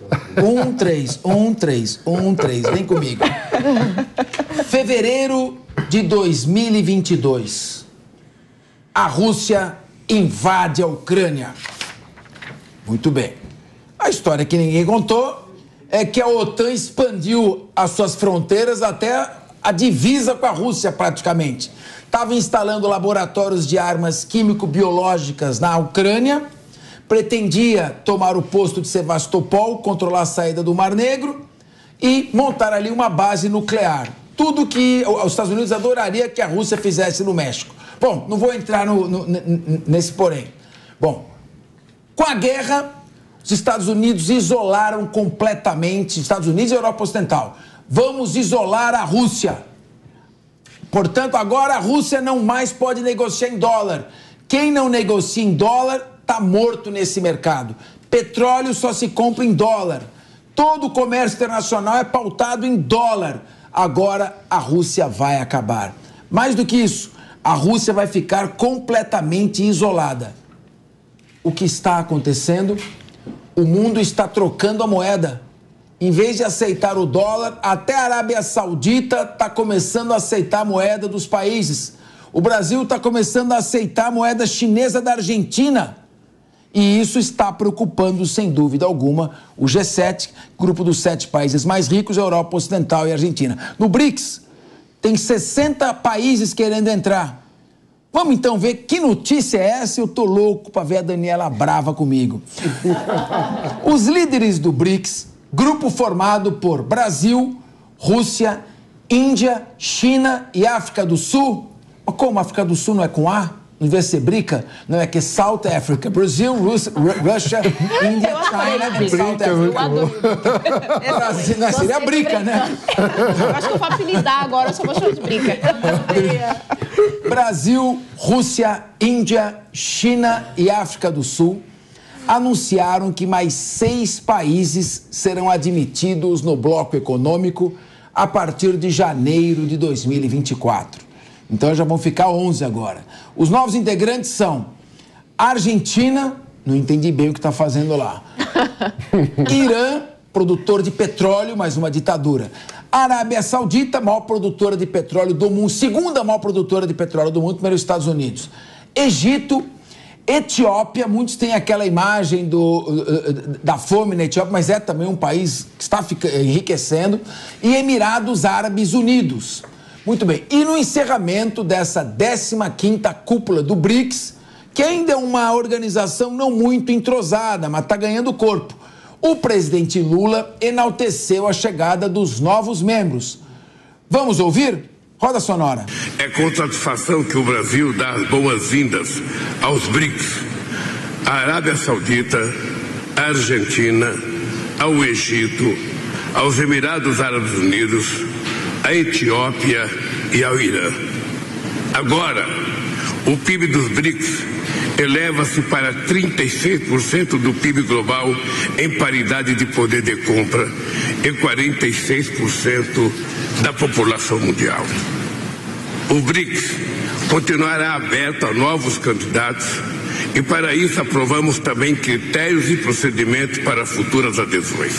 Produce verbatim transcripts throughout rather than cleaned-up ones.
Um, três, um, três, um, três. Vem comigo. Fevereiro de dois mil e vinte e dois. A Rússia invade a Ucrânia. Muito bem. A história que ninguém contou é que a OTAN expandiu as suas fronteiras até a divisa com a Rússia, praticamente. Estava instalando laboratórios de armas químico-biológicas na Ucrânia, pretendia tomar o posto de Sevastopol, controlar a saída do Mar Negro e montar ali uma base nuclear. Tudo que os Estados Unidos adoraria que a Rússia fizesse no México. Bom, não vou entrar no, no, nesse porém. Bom, com a guerra, os Estados Unidos isolaram completamente, Estados Unidos e Europa Ocidental. Vamos isolar a Rússia. Portanto, agora a Rússia não mais pode negociar em dólar. Quem não negocia em dólar está morto nesse mercado. Petróleo só se compra em dólar. Todo o comércio internacional é pautado em dólar. Agora a Rússia vai acabar. Mais do que isso, a Rússia vai ficar completamente isolada. O que está acontecendo? O mundo está trocando a moeda. Em vez de aceitar o dólar, até a Arábia Saudita está começando a aceitar a moeda dos países. O Brasil está começando a aceitar a moeda chinesa da Argentina. E isso está preocupando, sem dúvida alguma, o G sete, grupo dos sete países mais ricos, Europa Ocidental e Argentina. No BRICS, tem sessenta países querendo entrar. Vamos então ver que notícia é essa? Eu tô louco para ver a Daniela brava comigo. Os líderes do BRICS, grupo formado por Brasil, Rússia, Índia, China e África do Sul. Como a África do Sul não é com A? Não vai ser brica? Não é que é South Africa. Brasil, Rússia, Russia, Índia, China e South Africa. Brasil, não, seria brica, né? Eu acho que eu vou apelidar agora, eu só vou chamar de brica. Brasil, Rússia, Índia, China e África do Sul anunciaram que mais seis países serão admitidos no bloco econômico a partir de janeiro de dois mil e vinte e quatro. Então já vão ficar onze agora. Os novos integrantes são Argentina, não entendi bem o que está fazendo lá. Irã, produtor de petróleo, mais uma ditadura. Arábia Saudita, maior produtora de petróleo do mundo, segunda maior produtora de petróleo do mundo, primeiro os Estados Unidos. Egito, Etiópia, muitos têm aquela imagem do, da fome na Etiópia, mas é também um país que está enriquecendo. E Emirados Árabes Unidos. Muito bem, e no encerramento dessa décima quinta cúpula do BRICS, que ainda é uma organização não muito entrosada, mas está ganhando corpo, o presidente Lula enalteceu a chegada dos novos membros. Vamos ouvir? Roda sonora. É com satisfação que o Brasil dá as boas-vindas aos BRICS, à Arábia Saudita, à Argentina, ao Egito, aos Emirados Árabes Unidos, à Etiópia e ao Irã. Agora, o P I B dos BRICS eleva-se para trinta e seis por cento do P I B global em paridade de poder de compra e quarenta e seis por cento da população mundial. O BRICS continuará aberto a novos candidatos e, para isso, aprovamos também critérios e procedimentos para futuras adesões.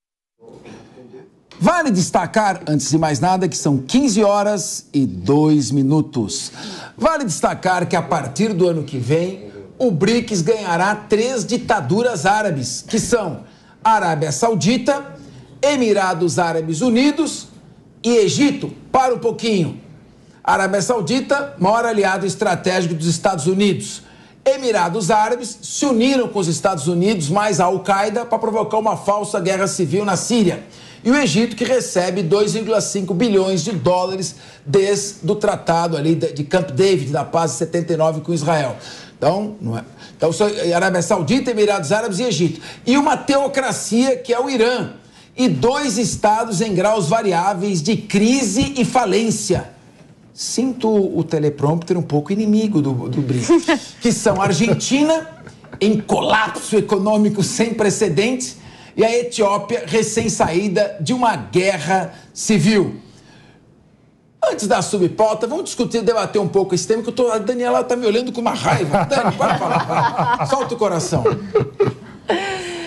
Vale destacar, antes de mais nada, que são quinze horas e dois minutos. Vale destacar que a partir do ano que vem, o BRICS ganhará três ditaduras árabes, que são Arábia Saudita, Emirados Árabes Unidos e Egito. Para um pouquinho. Arábia Saudita, maior aliado estratégico dos Estados Unidos. Emirados Árabes se uniram com os Estados Unidos mais a Al-Qaeda para provocar uma falsa guerra civil na Síria. E o Egito, que recebe dois vírgula cinco bilhões de dólares desde o tratado ali de Camp David, da paz de setenta e nove com Israel. Então, não é. Então, Arábia Saudita, Emirados Árabes e Egito. E uma teocracia que é o Irã. E dois estados em graus variáveis de crise e falência. Sinto o teleprompter um pouco inimigo do, do BRICS. Que são a Argentina, em colapso econômico sem precedentes, e a Etiópia, recém-saída de uma guerra civil. Antes da subpauta, vamos discutir, debater um pouco esse tema, que eu tô, a Daniela está me olhando com uma raiva. Dani, pode falar. Solta o coração.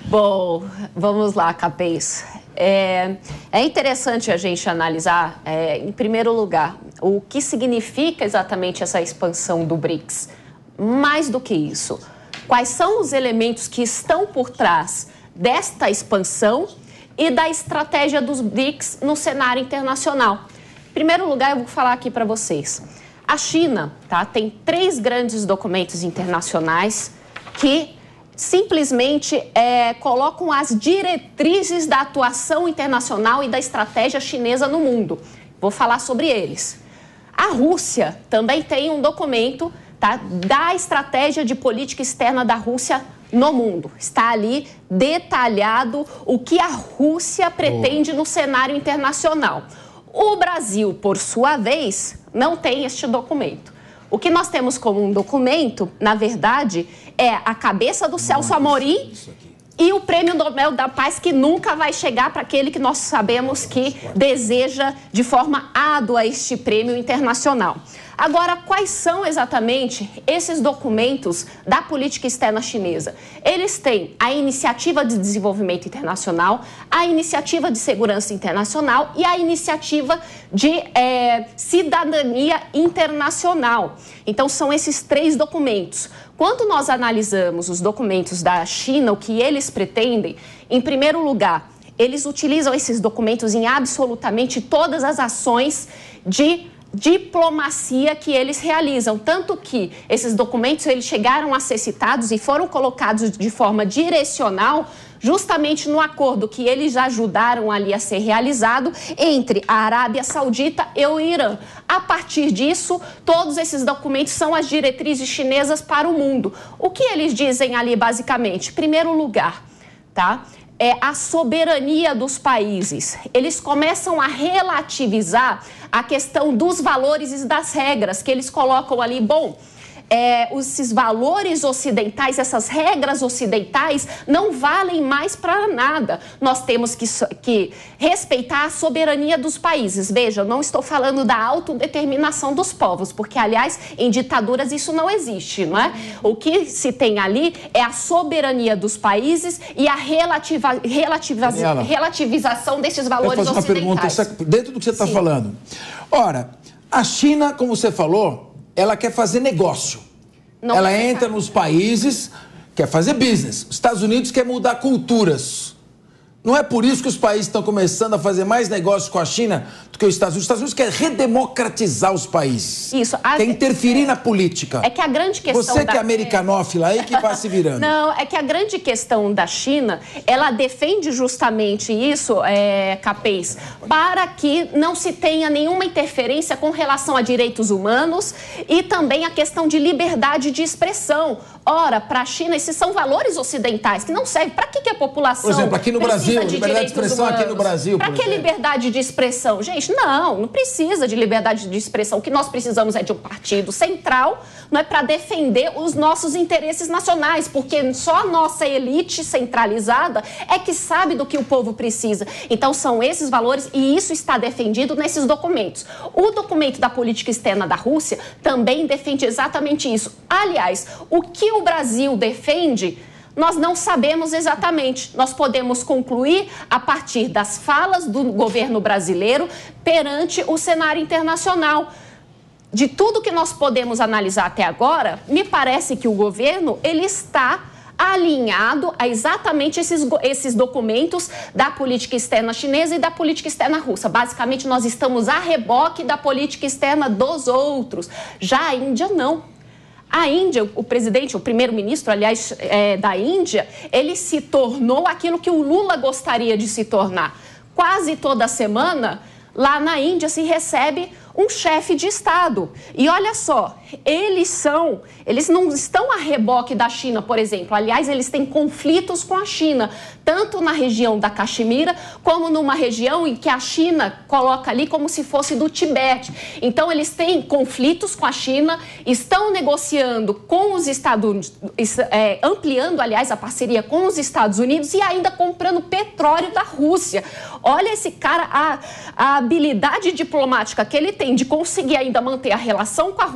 Bom, vamos lá, Capês. É, é interessante a gente analisar, é, em primeiro lugar, o que significa exatamente essa expansão do BRICS. Mais do que isso, quais são os elementos que estão por trás desta expansão e da estratégia dos BRICS no cenário internacional. Em primeiro lugar, eu vou falar aqui para vocês. A China, tá, tem três grandes documentos internacionais que simplesmente é, colocam as diretrizes da atuação internacional e da estratégia chinesa no mundo. Vou falar sobre eles. A Rússia também tem um documento, tá, da estratégia de política externa da Rússia no mundo. Está ali detalhado o que a Rússia pretende no cenário internacional. O Brasil, por sua vez, não tem este documento. O que nós temos como um documento, na verdade, é a cabeça do Celso Amorim e o Prêmio Nobel da Paz, que nunca vai chegar para aquele que nós sabemos que deseja de forma árdua este prêmio internacional. Agora, quais são exatamente esses documentos da política externa chinesa? Eles têm a Iniciativa de Desenvolvimento Internacional, a Iniciativa de Segurança Internacional e a Iniciativa de é, Cidadania Internacional. Então, são esses três documentos. Quando nós analisamos os documentos da China, o que eles pretendem, em primeiro lugar, eles utilizam esses documentos em absolutamente todas as ações de diplomacia que eles realizam, tanto que esses documentos eles chegaram a ser citados e foram colocados de forma direcional justamente no acordo que eles já ajudaram ali a ser realizado entre a Arábia Saudita e o Irã. A partir disso, todos esses documentos são as diretrizes chinesas para o mundo. O que eles dizem ali basicamente? Em primeiro lugar, tá? É a soberania dos países. Eles começam a relativizar a questão dos valores e das regras que eles colocam ali. Bom, é, esses valores ocidentais, essas regras ocidentais não valem mais para nada. Nós temos que, que respeitar a soberania dos países. Veja, eu não estou falando da autodeterminação dos povos, porque, aliás, em ditaduras isso não existe, não é? O que se tem ali é a soberania dos países e a relativa, relativa, relativização desses valores ocidentais. Eu vou fazer uma pergunta dentro do que você está falando. Ora, a China, como você falou, ela quer fazer negócio. Não ela entra fazer. nos países, quer fazer business. Os Estados Unidos quer mudar culturas. Não é por isso que os países estão começando a fazer mais negócios com a China do que os Estados Unidos. Os Estados Unidos quer redemocratizar os países. Isso. A... Quer interferir é, na política. É que a grande questão Você da... que é americanófila aí que vai se virando. Não, é que a grande questão da China, ela defende justamente isso, é, Capês, para que não se tenha nenhuma interferência com relação a direitos humanos e também a questão de liberdade de expressão. Ora, para a China, esses são valores ocidentais que não servem. Para que, que a população Por exemplo, aqui no Brasil, de liberdade de expressão humanos? aqui no Brasil, Para que exemplo. liberdade de expressão? Gente, não, não precisa de liberdade de expressão. O que nós precisamos é de um partido central, não é, para defender os nossos interesses nacionais, porque só a nossa elite centralizada é que sabe do que o povo precisa. Então, são esses valores e isso está defendido nesses documentos. O documento da política externa da Rússia também defende exatamente isso. Aliás, o que o Brasil defende, nós não sabemos exatamente. Nós podemos concluir a partir das falas do governo brasileiro perante o cenário internacional. De tudo que nós podemos analisar até agora, me parece que o governo ele está alinhado a exatamente esses, esses documentos da política externa chinesa e da política externa russa. Basicamente, nós estamos a reboque da política externa dos outros. Já a Índia, não. A Índia, o presidente, o primeiro-ministro, aliás, é, da Índia, ele se tornou aquilo que o Lula gostaria de se tornar. Quase toda semana, lá na Índia, se recebe um chefe de Estado. E olha só, eles são, eles não estão a reboque da China, por exemplo. Aliás, eles têm conflitos com a China, tanto na região da Caxemira, como numa região em que a China coloca ali como se fosse do Tibete. Então, eles têm conflitos com a China, estão negociando com os Estados Unidos, é, ampliando, aliás, a parceria com os Estados Unidos e ainda comprando petróleo da Rússia. Olha esse cara, a, a habilidade diplomática que ele tem de conseguir ainda manter a relação com a Rússia, com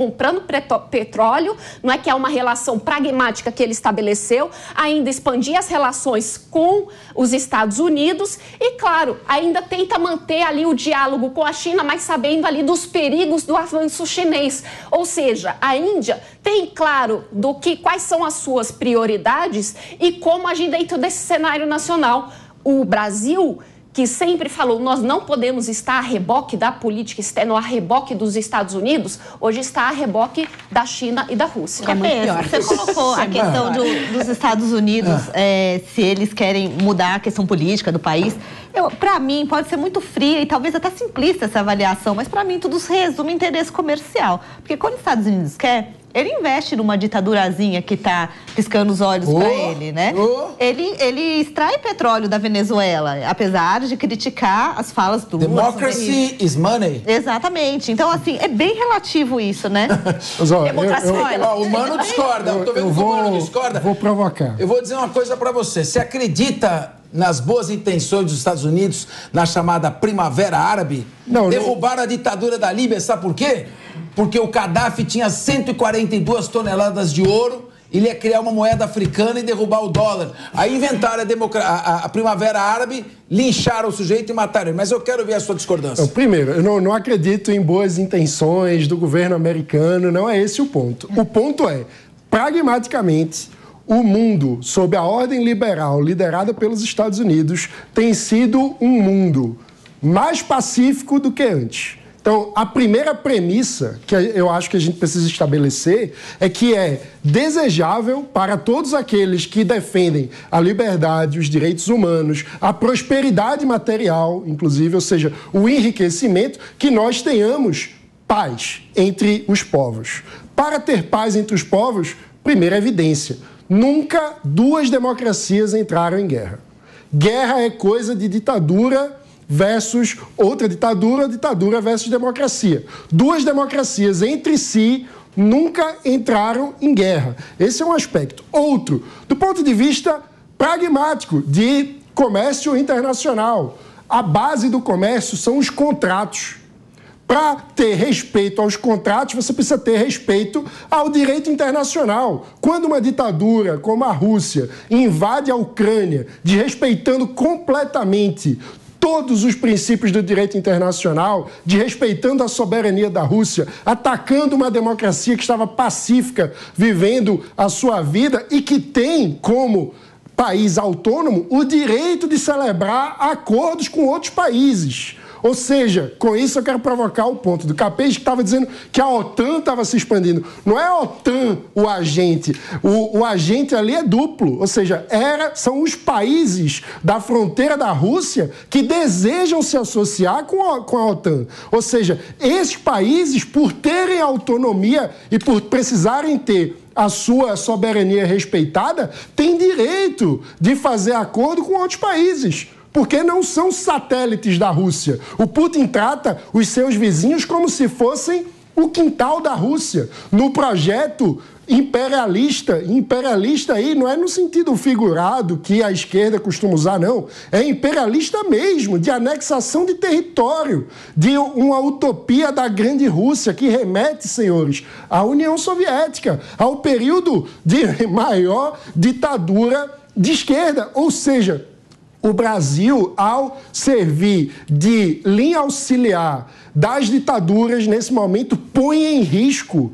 comprando petróleo, não é que é uma relação pragmática que ele estabeleceu, ainda expandir as relações com os Estados Unidos e, claro, ainda tenta manter ali o diálogo com a China, mas sabendo ali dos perigos do avanço chinês. Ou seja, a Índia tem claro do que, quais são as suas prioridades e como agir dentro desse cenário nacional. O Brasil, que sempre falou, nós não podemos estar a reboque da política externa, a reboque dos Estados Unidos, hoje está a reboque da China e da Rússia. É muito pior. Você colocou a questão do, dos Estados Unidos, é, se eles querem mudar a questão política do país. Para mim, pode ser muito fria e talvez até simplista essa avaliação, mas para mim tudo se resume em interesse comercial. Porque quando os Estados Unidos quer, ele investe numa ditadurazinha que está piscando os olhos oh, para ele, né? Oh. Ele, ele extrai petróleo da Venezuela, apesar de criticar as falas do... Democracy is money. Exatamente. Então, assim, é bem relativo isso, né? Mas, ó, Democracia. Eu, eu, ó, o Mano discorda. Eu, eu tô vendo eu vou, que o Mano discorda. Vou provocar. Eu vou dizer uma coisa para você. Você acredita nas boas intenções dos Estados Unidos na chamada Primavera Árabe? Não, derrubaram não... a ditadura da Líbia, sabe por quê? Porque o Gaddafi tinha cento e quarenta e duas toneladas de ouro, ele ia criar uma moeda africana e derrubar o dólar. Aí inventaram a, democra... a, a Primavera Árabe, lincharam o sujeito e mataram ele. Mas eu quero ver a sua discordância. Então, primeiro, eu não, não acredito em boas intenções do governo americano, não é esse o ponto. O ponto é, pragmaticamente, o mundo, sob a ordem liberal liderada pelos Estados Unidos, tem sido um mundo mais pacífico do que antes. Então, a primeira premissa que eu acho que a gente precisa estabelecer é que é desejável para todos aqueles que defendem a liberdade, os direitos humanos, a prosperidade material, inclusive, ou seja, o enriquecimento, que nós tenhamos paz entre os povos. Para ter paz entre os povos, primeira evidência, nunca duas democracias entraram em guerra. Guerra é coisa de ditadura versus outra ditadura, ditadura versus democracia. Duas democracias entre si nunca entraram em guerra. Esse é um aspecto. Outro, do ponto de vista pragmático, de comércio internacional. A base do comércio são os contratos. Para ter respeito aos contratos, você precisa ter respeito ao direito internacional. Quando uma ditadura como a Rússia invade a Ucrânia, desrespeitando completamente todos os princípios do direito internacional, de respeitando a soberania da Rússia, atacando uma democracia que estava pacífica, vivendo a sua vida e que tem como país autônomo o direito de celebrar acordos com outros países. Ou seja, com isso eu quero provocar o ponto do Capês, que estava dizendo que a OTAN estava se expandindo. Não é a OTAN o agente. O, o agente ali é duplo. Ou seja, era, são os países da fronteira da Rússia que desejam se associar com a, com a OTAN. Ou seja, esses países, por terem autonomia e por precisarem ter a sua soberania respeitada, têm direito de fazer acordo com outros países. Porque não são satélites da Rússia. O Putin trata os seus vizinhos como se fossem o quintal da Rússia. No projeto imperialista, imperialista aí não é no sentido figurado que a esquerda costuma usar, não. É imperialista mesmo, de anexação de território, de uma utopia da grande Rússia que remete, senhores, à União Soviética, ao período de maior ditadura de esquerda. Ou seja, o Brasil, ao servir de linha auxiliar das ditaduras, nesse momento, põe em risco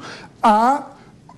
a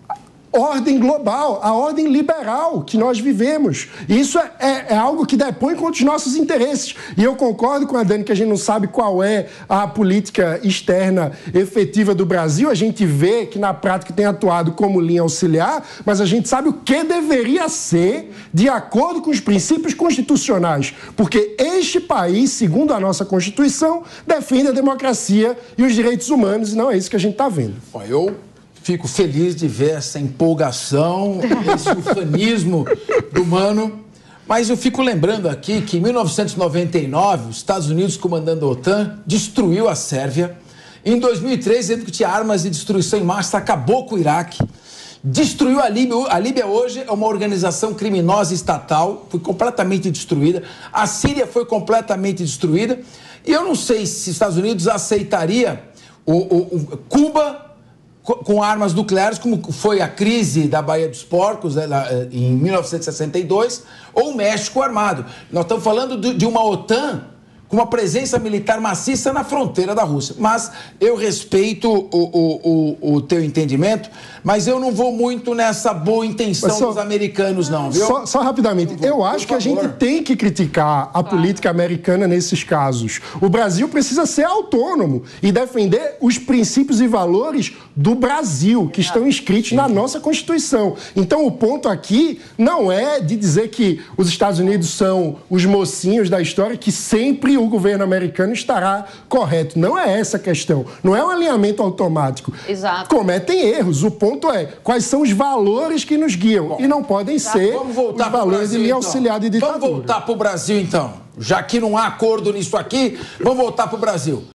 ordem global, a ordem liberal que nós vivemos. Isso é, é, é algo que depõe contra os nossos interesses. E eu concordo com a Dani que a gente não sabe qual é a política externa efetiva do Brasil. A gente vê que na prática tem atuado como linha auxiliar, mas a gente sabe o que deveria ser de acordo com os princípios constitucionais. Porque este país, segundo a nossa Constituição, defende a democracia e os direitos humanos, e não é isso que a gente está vendo. Bom, eu fico feliz de ver essa empolgação, esse ufanismo do Mano. Mas eu fico lembrando aqui que em mil novecentos e noventa e nove, os Estados Unidos, comandando a OTAN, destruiu a Sérvia. Em dois mil e três, dizendo que tinha armas de destruição em massa, acabou com o Iraque. Destruiu a Líbia. A Líbia hoje é uma organização criminosa estatal, foi completamente destruída. A Síria foi completamente destruída. E eu não sei se os Estados Unidos aceitaria o, o, o Cuba com armas nucleares, como foi a crise da Baía dos Porcos, né, em mil novecentos e sessenta e dois, ou o México armado. Nós estamos falando de uma OTAN com uma presença militar maciça na fronteira da Rússia. Mas eu respeito o, o, o, o teu entendimento, mas eu não vou muito nessa boa intenção só, dos americanos, não, viu? Só, só rapidamente, vou, eu acho que a gente tem que criticar a política americana nesses casos. O Brasil precisa ser autônomo e defender os princípios e valores do Brasil, que estão inscritos na nossa Constituição. Então, o ponto aqui não é de dizer que os Estados Unidos são os mocinhos da história, que sempre o governo americano estará correto. Não é essa a questão. Não é um alinhamento automático. Exato. Cometem erros. O ponto é quais são os valores que nos guiam. Bom, e não podem tá, ser os valores Brasil, de linha então. auxiliar de ditadura. Vamos voltar para o Brasil, então. Já que não há acordo nisso aqui, vamos voltar para o Brasil.